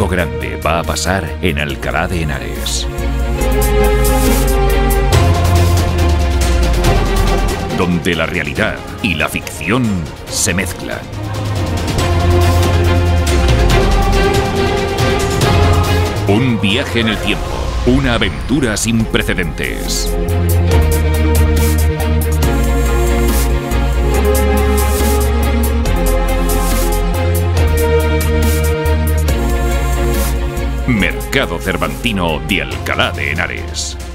Algo grande va a pasar en Alcalá de Henares, donde la realidad y la ficción se mezclan. Un viaje en el tiempo, una aventura sin precedentes. Mercado Cervantino de Alcalá de Henares.